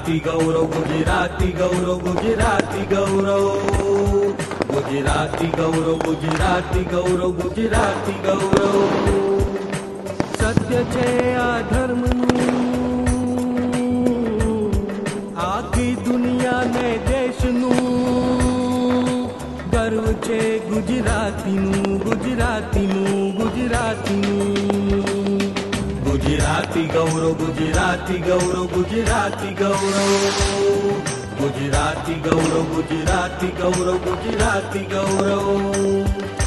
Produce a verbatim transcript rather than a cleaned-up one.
गुजराती गौरव गुजराती गौरव गुजराती गौरव गुजराती गौरव गुजराती गौरव गुजराती गौरव सत्य छे आ धर्मનું आखी दुनिया ने देशનું गर्व छे गुजरातीનું गुजरातीનું गुजरातीનું गुजराती गौरव गुजराती गौरव गुजराती गौरव गुजराती गौरव गुजराती गौरव गुजराती गौरव।